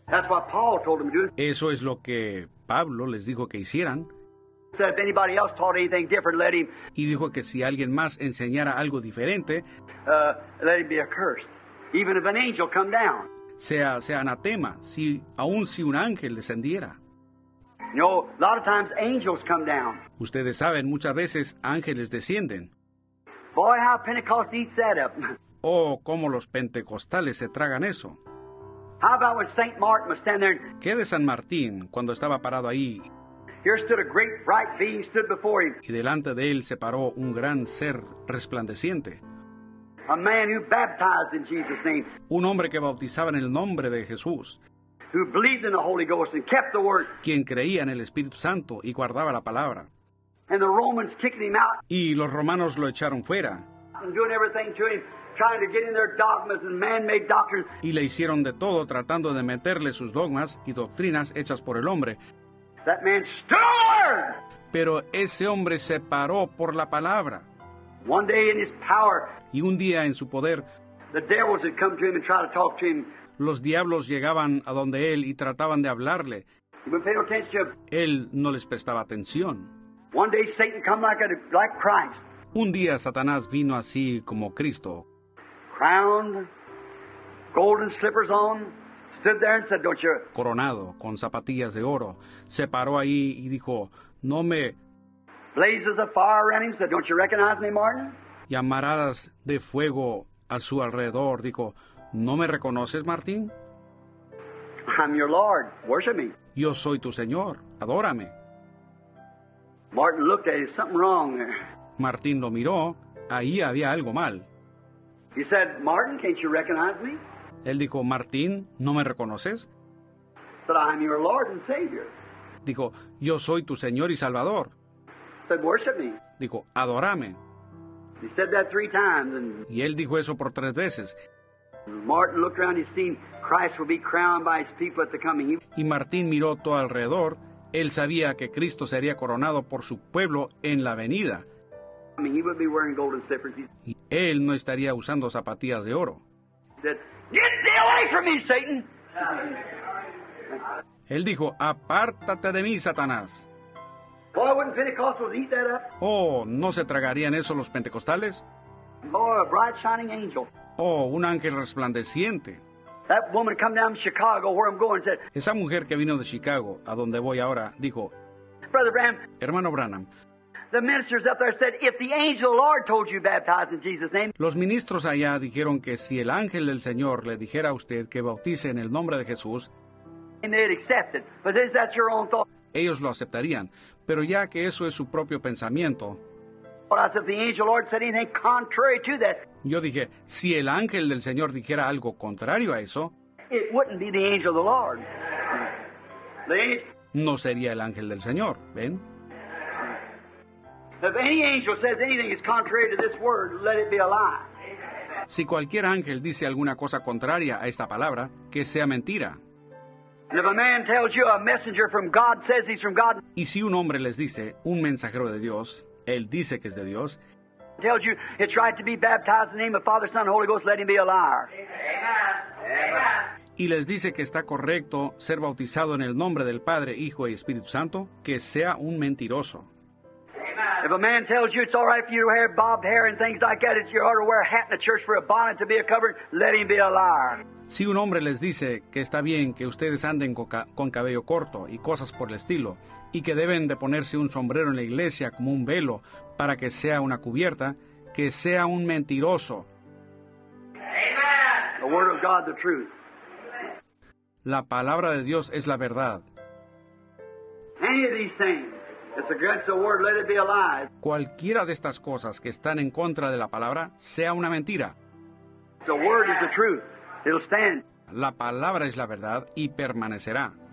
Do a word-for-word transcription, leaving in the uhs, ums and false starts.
That's what Paul told them to do. Eso es lo que Pablo les dijo que hicieran. Said if anybody else taught anything different, let him, Y dijo que si alguien más enseñara algo diferente, uh, let him be accursed. Even if an angel come down. sea, sea anatema, si, aun si un ángel descendiera. You know, a lot of times angels come down. Ustedes saben, muchas veces ángeles descienden. Boy, how Pentecost eats that up. Oh, cómo los pentecostales se tragan eso. How about when Saint Martin was standing there, ¿Qué de San Martín cuando estaba parado ahí here stood a great bright being stood before him, y delante de él se paró un gran ser resplandeciente? a man who baptized in Jesus' name, Un hombre que bautizaba en el nombre de Jesús, who believed in the Holy Ghost and kept the word, quien creía en el Espíritu Santo y guardaba la palabra. and the Romans kicking him out Y los romanos lo echaron fuera and doing everything to him, trying to get in their dogmas and man-made doctrines. y le hicieron de todo tratando de meterle sus dogmas y doctrinas hechas por el hombre. That man stood. Pero ese hombre se paró por la palabra. One day in his power, Y un día en su poder, the devils had come to him and tried to talk to him. los diablos llegaban a donde él y trataban de hablarle. He wouldn't pay no attention to him. Él no les prestaba atención. One day Satan come like, a, like Christ, Un día Satanás vino así como Cristo, crowned, golden slippers on, stood there and said, don't you, coronado, con zapatillas de oro. Se paró ahí y dijo, no me... blazes of fire around him, said, don't you recognize me, Martin? llamaradas de fuego a su alrededor. Dijo, ¿no me reconoces, Martín? I'm your Lord, worship me. Yo soy tu Señor, adórame. Martin looked at him, something wrong there. Martín lo miró, ahí había algo mal. He said, Martin, can't you recognize me? Él dijo, Martín, ¿no me reconoces? Said, I'm your Lord and Savior. Dijo, yo soy tu Señor y Salvador. Said, worship me. Dijo, adórame. He said that three times, and Y él dijo eso por tres veces. Martin looked around, he seen Christ would be crowned by his people at the coming. He, Y Martín miró todo alrededor. Él sabía que Cristo sería coronado por su pueblo en la venida. I mean, he would be wearing golden slippers. He Y él no estaría usando zapatillas de oro. said, get thee away from me, Satan. Él dijo, apártate de mí, Satanás. Boy, wouldn't Pentecostals eat that up? Oh, ¿no se tragarían eso los pentecostales? Boy, a bright shining angel. Oh, un ángel resplandeciente. That woman come down from Chicago where I'm going and said, Esa mujer que vino de Chicago, a donde voy ahora, dijo, Brother Branham, hermano Branham, the ministers up there said, if the angel of the Lord told you baptize in Jesus' name, los ministros allá dijeron que si el ángel del Señor le dijera a usted que bautice en el nombre de Jesús, and they'd accept it. But is that your own thought? ellos lo aceptarían. Pero ya que eso es su propio pensamiento, Well, I said, if the angel of the Lord said anything contrary to that, yo dije, si el ángel del Señor dijera algo contrario a eso, it wouldn't be the angel of the Lord. The angel, no sería el ángel del Señor, ¿ven? if any angel says anything is contrary to this word, let it be a lie. Si cualquier ángel dice alguna cosa contraria a esta palabra, que sea mentira. And if a man tells you a messenger from God says he's from God, Y si un hombre les dice, un mensajero de Dios, él dice que es de Dios, tells you it's right to be baptized in the name of Father, Son, and Holy Ghost, let him be a liar. y les dice que está correcto ser bautizado en el nombre del Padre, Hijo y Espíritu Santo, que sea un mentiroso. If a man tells you it's all right for you to wear bobbed hair and things like that, it's you ought to wear a hat in the church for a bonnet to be a covering, let him be a liar. Si un hombre les dice que está bien que ustedes anden con, ca- con cabello corto y cosas por el estilo, y que deben de ponerse un sombrero en la iglesia como un velo para que sea una cubierta, que sea un mentiroso. The word of God, the truth. La palabra de Dios es la verdad. Any of these things that's against the word, let it be a lie. Cualquiera de estas cosas que están en contra de la palabra, sea una mentira. The word is the truth. It'll stand. La palabra es la verdad y permanecerá.